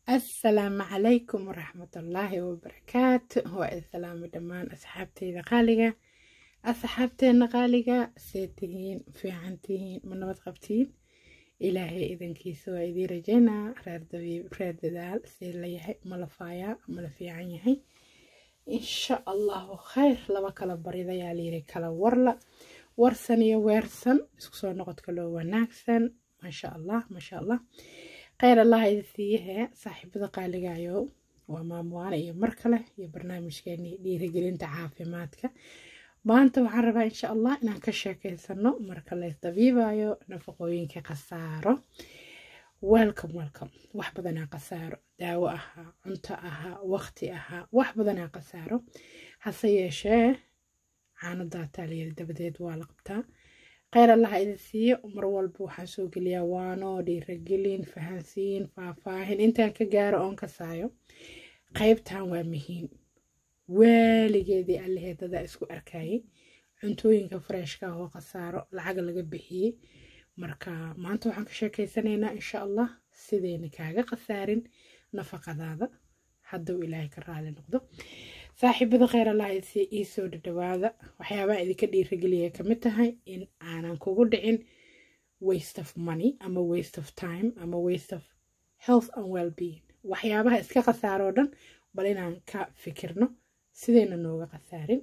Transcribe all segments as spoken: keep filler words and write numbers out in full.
السلام عليكم ورحمة الله وبركاته. هو السلام دمان أصحابتي غالية أصحابتي غالية سيتين في عنتين من نبض قبتين إلهي إذن كيسوا إذي رجينا رير دبيب رير ددال سير ليهي ملفايا ملفي عنيهي إن شاء الله خير لما كلا بريدا ياليري كلا ورلا ورسن يويرسن اسكسو نقط كلو وناكسن ما شاء الله ما شاء الله خير الله يدثيه صاحبة قالقايو وماموانا iyo mar kale iyo barnaamijkeeni dhiirigelinta caafimaadka maanta waxaan rabaa insha Allah inaan ka sheekeysano marka la isdabiibayo nafaqooyinka qasaaro. welcome welcome wax badan aan qasaaro, daawo aha, cunto aha, waqti aha, wax badan aan qasaaro. hase yeeshee caano daataaliyada dabadeed waa la qabtaa. خير الله إذا سي مر والبو حاسو قليا وانو دي رجلين فهانسين فافاهن انتا كجارة اون كسايو قيبتان وامهين والي جيدي اللي هي دادا اسكو اركاي عنتوين كفريشكا هو قصارو العقل لقبحي مركا ما انتو حانك شاكي سنينا ان شاء الله سيدين كاقا قصارين نفقا دادا حدو إلهي كرالي نقضو saaxiibada khayr Allah ii soo dhawaada. waxyaaba idinka dhiirigeliyay kamid tahay in aanan kugu dhicin waste of money ama waste of time ama waste of health and well-being. waxyaabaha iska qasaaro dhan bal inaan ka fikirno sidayna nooga qasaarin.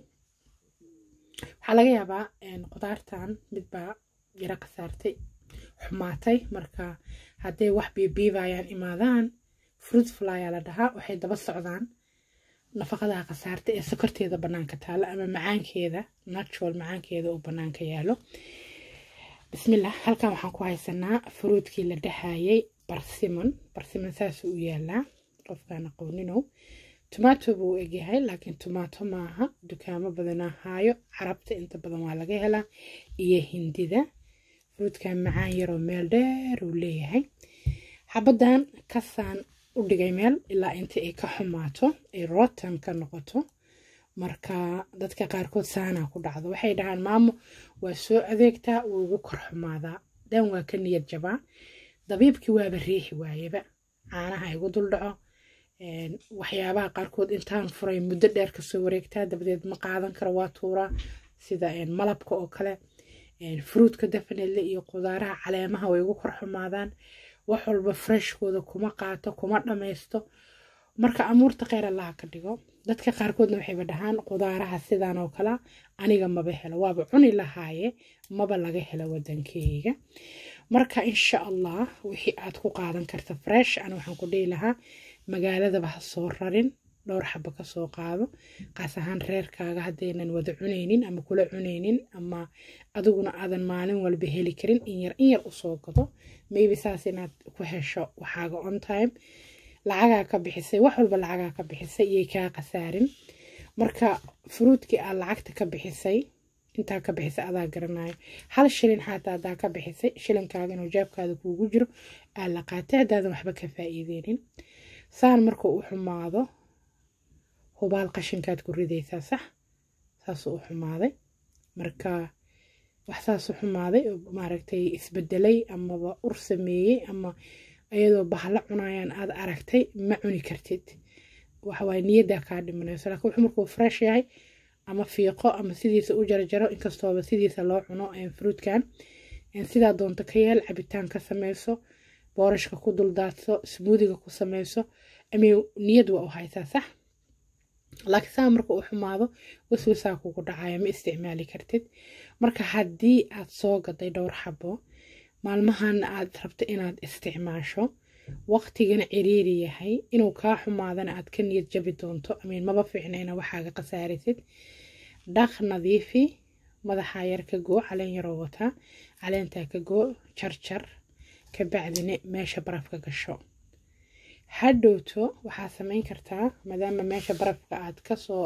waxaa laga yaabaa in qudaartan midba yara qasaartay xumaatay, marka hadday wax biibiibayaan imaadaan fruit fly la dhahaa waxay daba socdaan nafaqada qasaarta ee sokorteeda banaanka taala ama macaankeeda natural macaankeeda oo banaanka yaalo. bismillah, halkan waxaan ku haysanaa fruitkii la dhahaayay barsimon. barsimon saas uu yaalaa qofkaan aqoonino. tomato buu egyahay laakiin tomato maaha. dukaamo badan ahaayo carabta inta badan waa laga helaa iyo hindida. fruitkan macaan yaroo meel dheer uu leeyahay. xabadan kasaan u dhigay meel ilaa inta ay ka xumaato ay rotan ka noqoto. marka dadka qaarkood saana ku dhacdo, waxay dhahaan maamo waa soo adeegtaa wuu ugu kor xumaadaa, dan waa ka niyad jabaa, dabiibkii waaba riixi waayeba, caanaha igu dul dhaco. waxyaabaha qaarkood intaan furay muddo dheer kasoo wareegtaa dabadeed ma qaadan karo, waa tuuraa. sida malabka oo kale, fruitka definitely iyo qudaaraha caleemaha way ugu kor xumaadaan. wax walba freshkooda kuma qaato kuma dhameysto. marka amuurta khayr Allah ka dhigo. dadka qaarkoodna waxay dhahaan qudaaraha sidaan oo kala aniga maba helo, waaba cuni lahaaye maba laga helo wadankeyga. marka insha Allah wixii aad ku qaadan karta fresh ana waxaan ku dhihi lahaa magaalada ba soo rarin, dhowr xabo ka soo qaado. qaas ahaan reerkaaga hadaynan wada cuneynin ama kula cuneynin ama adiguna aadan maalin walba heli karin, in yar in yar u soo gado. maybe saas inaad ku hesho waxaaga on time. lacagaa ka bixisay, wax walba lacagaa ka bixisay iyay kaa qasaarin. marka fruitkii aad lacagta ka bixisay intaa ka bixisay adaa garanayo. hal shilin xataa adaa ka bixisay, shilinkaaga inuu jaabkaada kuugu jiro aa la qaatay haddaadan waxba ka faa'iideynin. saan marka u xumaado hubaal qashinkaad ku ridaysaa, sax saas u xumaaday. marka wax saas u xumaaday maaragtay isbedelay ama ur sameeyay ama ayadoo bahla cunayaan aad aragtay ma cuni kartid. waxa way niyada ka dhimanayso. laakiin wuxuu markuu fresh yahay ama fiiqo ama sidiisa u jarjaro, inkastoo sidiisa loo cuno fruitkan in sidaa doonto ka yeel, cabitaan ka sameyso, boorashka ku dul daadso, smoothiga ku sameyso, ama niyad waa u haysaa, sax. laakiin saa marka uu xumaado waswasaa kugu dhacaya, ma isticmaali kartid. marka haddii aad soo gaday dhowr xabo maalmahan aad rabto inaad isticmaasho, waqtigana ciriiri yahay, inuu kaa xumaadana aad ka niyad jabi doonto, amiin maba fiicna ina waxaaga qasaarisid. dhaq nadiifi, madaxa yar ka goo, caleen yaroo wataa, caleentaa ka goo, jarjar, ka bacdina meesha barafka gasho. hadhowto waxaa samayn kartaa maadaama meesha barafka aad kasoo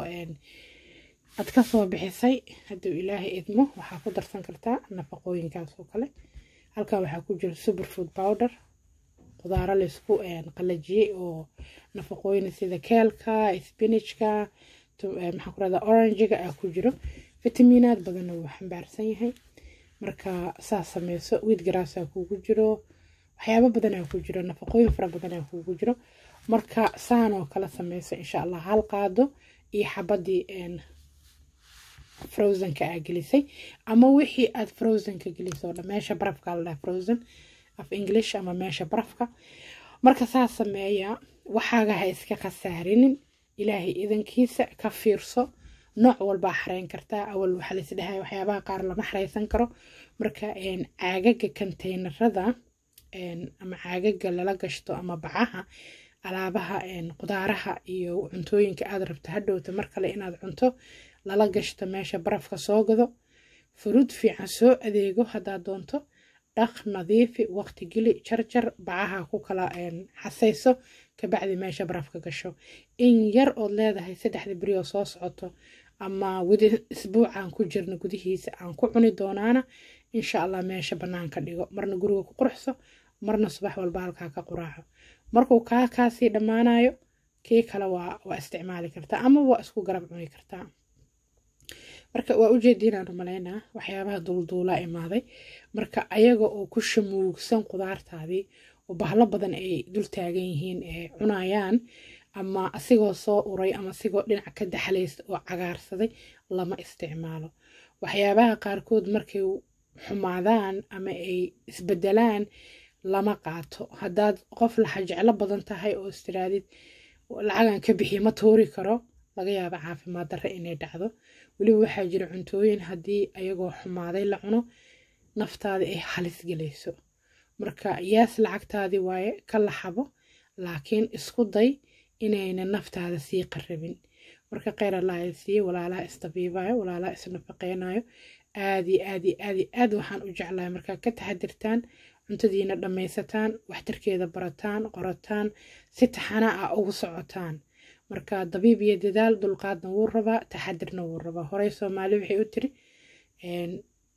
aad kasoo bixisay, hadduu ilaahay idmo waxaa ku darsan kartaa nafaqooyinkaas oo kale. halkan waxaa ku jira superfood powder, qudaaro la isku qalajiyay oo nafaqooyin sida keelka, spinachka, maxaa ku radaa orange-ga aa ku jiro. fitamiinaad badan oo xambaarsan yahay. marka saas sameyso. wheat grass aa kugu jiro, waxyaabo badan ayaa ku jiro nafaqooyin fara badan ayaa kugu jiro marka saan oo kala sameysa insha allah hal qaado iyo xabadii frozenka aa gelisay ama wixii aad frozenka gelisay oo meesha barafka la dhahay frozen af English ama meesha barafka marka saa sameeya waxaaga ha iska khasaarinin ilaahay idankiisa ka fiirso nooc walba xareyn kartaa awal waxa la isdhahay waxyaabaha qaar lama xareysan karo marka een caagaga containerada een ama caagaga lala gashto ama bacaha alaabaha een qudaaraha iyo cuntooyinka aad rabto hadhowta mar kale inaad cunto lala gashto meesha barafka soo gado fruit fiican soo adeego hadaa doonto dhaq nadiifi waqti geli jarjar bacaha ku kala een xasayso ka bacdi meesha barafka gasho in yar oo leedahay saddexda bari oo soo socoto ama wadi isbuucan ku jirna gudihiisa aan ku cuni doonaana insha Allah meesha banaanka dhigo marna guriga ku qurxso marna subax walba halka ka quraaco markuu ka kaasi dhamaanayo kee kala waa waa isticmaali kartaa ama waa isku garab cuni kartaa marka waa u jeedinaan umaleynaa waxyaabaha dulduula imaaday marka ayaga oo ku shamuugsan qudaartaadii oo bahlo badan ay dul taagan yihiin ee cunayaan ama asigoo soo uray ama asigoo dhinac ka daxlaysta oo cagaarsaday lama isticmaalo waxyaabaha qaarkood markay xumaadaan ama ay isbedelaan lama qaato haddaad qof la jeclo badan tahay oo istiraadid lacagan ka bixi ma tuuri karo laga yaabo caafimaad darro inay dhacdo waliba waxaa jira cuntooyin haddii ayagoo xumaaday la cuno naftaada ay halis gelayso marka yaas lacagtaadii waaye ka laxabo laakiin isku day inayna naftaada sii qarrabin marka khayr Allah ay siiyo walaalaha istabiibayo walaalaha isnafaqeynayo aad iyo aad iyo aad iyo aad waxaan u jeclahay marka ka taxadirtaan cuntadiina dhammaysataan waxtarkeeda barataan qorataan si taxana ah ugu socotaan marka dabiib iyo dadaal dulqaadna wuu rabaa taxadirna wuu rabaa horey Soomaali waxay u tiri een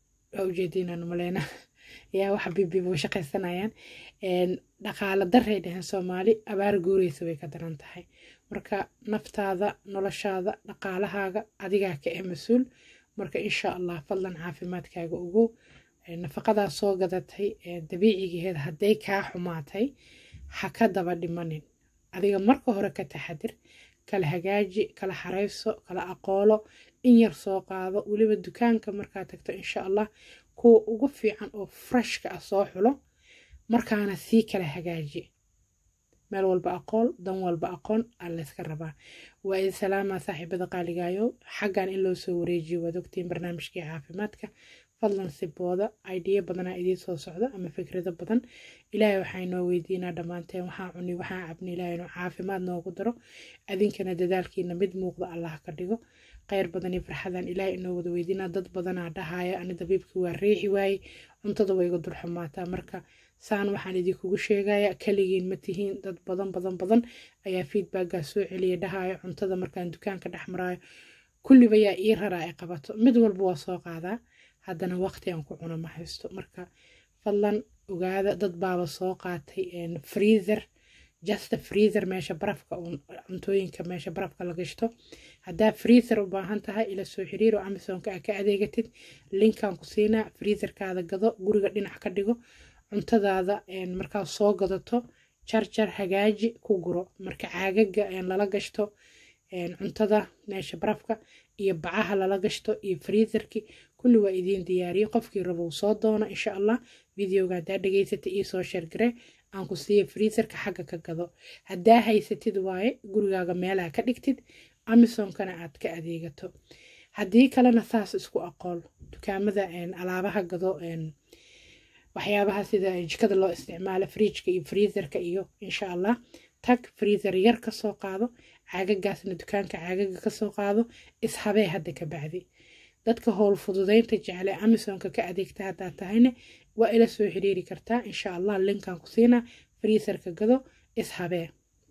u jeedinaan maleena yaa wax bibi buu shaqaysanayaan een dhaqaale darray dhahan Soomaali abaar guureysa way ka daran tahay marka naftaada noloshaada dhaqaalahaaga adiga ka ee mas'uul marka insha Allah fadlan caafimaadkaaga ugu nafaqada soo gadatay ee dabiicigeed haday ka xumaatay ha ka daba dhimanin adiga marka hore ka taxadir kala hagaaji kala xareyso kala aqoolo in yar soo qaado waliba dukaanka marka tagto insha Allah kuwa ugu fiican oo fresh ka soo xulo markaana si kala hagaaji meel walba aqool dan walba aqoon alla iska rabaa waa salaama saaxiibada qaaligayo xagan in loo soo wareejiyo wadogtiin barnaamijkii caafimaadka fadlan si booda idea badana idin soo socdo ama fikrado badan ilaahay waxay noo weydiinaa dhamaanteen waxaa cuni waxaa cabni ilaahay inuu caafimaad noogu daro adinkana dadaalkiina mid muuqda Allah ka dhigo khayr badan iyo farxadan ilaahay inoo wada weydiinaa dad badana dhahaya ani dabiibkii waa riixi waayey cuntada way iga dul xumaataa marka saan waxaan idinkugu sheegayaa kaligiin ma tihiin dad badan badan badan ayaa feedbacka soo celiya dhahaya cuntada markaan dukaanka dhex maraayo kulliba yaa ii raraa ay qabato mid walba waa soo qaadaa haddana waqti aan ku cuno ma haysto marka fadlan ogaada dad baaba soo qaatay freezer just a freezer meesha barafka cuntooyinka meesha barafka la gashto haddaa freezer u baahan tahay ila soo xiriir oo Amazon-ka ka adeegatid linkan ku siinaa freezerkaada gado guriga dhinac ka dhigo cuntadaada markaa soo gadato jarjar hagaaji ku guro marka caagaga lala gashto cuntada meesha barafka iyo bacaha lala gashto iyo freezerki kulli waa idin diyaariyo qofkii rabo soo doono insha Allah videoga hadaa dhageysatay iyo soo share gare aan ku siiyo freezerka xagga ka gado hadaa haysatid waaye gurigaaga meelaha ka dhigtid Amazon-kana aad ka adeegato haddii kalena saas isku aqool dukaamada alaabaha gado waxyaabaha sida jikada loo isticmaalo fridge-ka iyo freezer-ka iyo insha Allah tag freezer yar ka soo qaado caagagaasna dukaanka caagaga ka soo qaado ishabee hadda ka bacdi dadka howl fududeynta jecel Amazon-ka ka adeegta hadaa tahayna waa ila soo xiriiri kartaa insha Allah linkan ku siinaa freezer-ka gado ishabee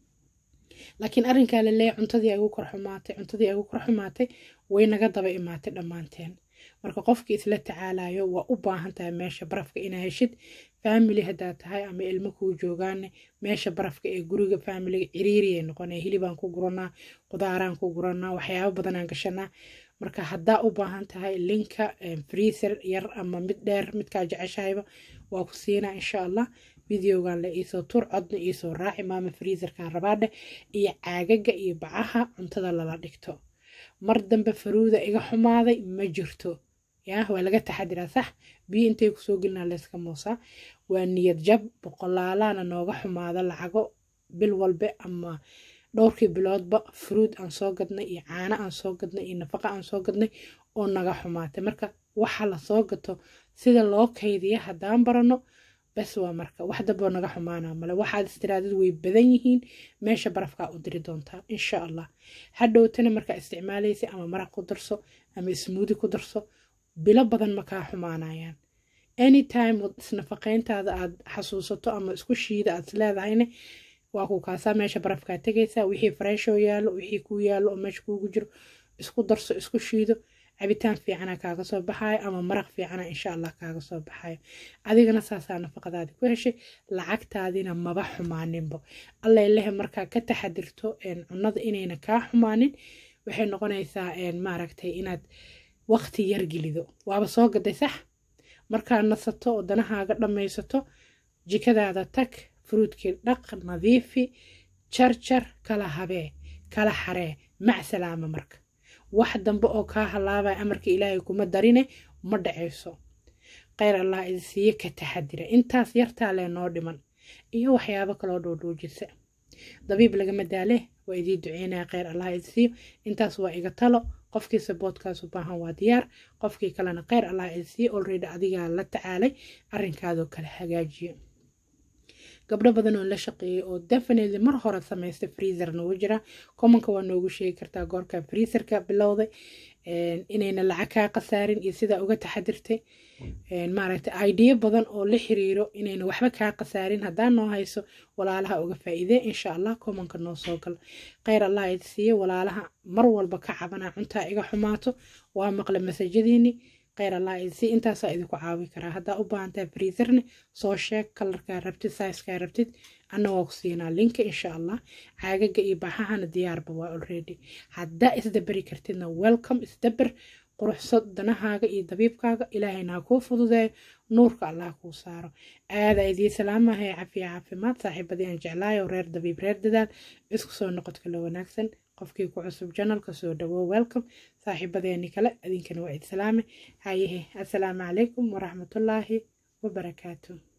laakiin arrinka la leeyahay cuntadii ay ugu kor xumaatay cuntadii ay ugu kor xumaatay way naga daba imaatay dhamaanteen marka qofkii isla tacaalayo waa u baahan tahay meesha barafka inaa heshid family hadaa tahay ama ilmo ku joogaan meesha barafka ee guriga family ciriiri ay noqonay hilibaan ku guranaa qudaaraan ku guranaa waxyaabo badan aan gashanaa marka hadaa u baahan tahay linka freezer yar ama mid dheer midka jeceshayba waa ku siinaa insha Allah videogan la iisoo tur codna iisoo raaci maama freezerkan rabaadhe iyo caagaga iyo bacaha cuntada lala dhigto mar dambe faruuda iga xumaaday ma jirto yaa waa laga taxadiraa sax biyo intay kusoo gelinaa layska muusaa waa niyad jab boqolaalaana nooga xumaada lacago bil walbe ama dhowrkii biloodba fruud aan soo gadnay iyo caano aan soo gadnay iyo nafaqa aan soo gadnay oo naga xumaatay marka waxa la soo gato sida loo kaydiya haddaan barano bas waa marka wax damboo naga xumaanaa male waxaad istiraadad way badan yihiin meesha barafkaa u diri doontaa insha allah hadhowtana markaa isticmaalaysa ama maraq ku darso ama ismuudi ku darso bilo badan ma kaa xumaanayaan anytime isnafaqayntaada aad xasuusato ama isku shiida aad isleedahayne waa ku kaasaa meesha barafkaa tegaysaa wixii freshoo yaallo wixii kuu yaallo oo meesha kuugu jiro isku darso isku shiido cabitaan fiicana kaaga soo baxayo ama maraq fiicana insha allah kaaga soo baxayo adigana saasaa nafaqadaadi ku heshay lacagtaadina maba xumaaninbo alla ilahe markaa ka taxadirto cunada inayna kaa xumaanin waxay noqonaysaa maaragtay inaad waqti yar gelido waaba soo gaday sax markaa nasato oo danahaaga dhammaysato jikadaada tag fruudkii dhaq nadiifi jarjar kala habee kala xaree mac salaama marka wax dambe oo kaa halaabaya amarka ilaahay kuma darine ma dhacayso khayr allah idin siiye ka taxadira intaas yartaa lee noo dhiman iyo waxyaabo kaloo dhoodhoojisa dabiib lagama daale waa idii duceynaya khayr allah idin siiyo intaas waa iga talo qofkii saboodkaas u baahan waa diyaar qofkii kalena khayr allah idin siiyo already adigaa la tacaalay arrinkaadoo kala hagaajiyo gabdho badan oo la shaqeeyay oo definitely mar hore samaystay freezer noogu jira commonka waa noogu sheegi kartaa goorka freezerka bilowday inayna lacag kaa qasaarin iyo sidaa uga taxadirtay maaragtay idea badan oo la xiriiro inayna waxba kaa qasaarin haddaan noo hayso walaalaha uga faa'iidee insha allah commonka noo soo gal khayr allah id siiye walaalaha mar walba ka cabana cuntaa iga xumaato waa maqla masajadiini khayr allah id siiye intaasaa idinku caawi karaa haddaa u baahantaa freezerne soo sheeg kalarkaa rabtid sizekaa rabtid anna waa ku siinaa linka insha allah caagaga iyo baxahana diyaarba waa already haddaa isdaberi kartidna welcome isdaber quruxso danahaaga iyo dabiibkaaga ilaahayna ha kuu fududeeyo nuurka allah kuu saaro aada idii salaamahay cafiya caafimaad saaxiibadii aan jeclaayo reer dabiib reer dadaal isku soo noqodka la wanaagsan qofkii ku cusub janalka soo dhawow welcome saaxiibadeeni kale idinkana waa id salaame hayehe assalaamu calaykum waraxmatullaahi wabarakaatu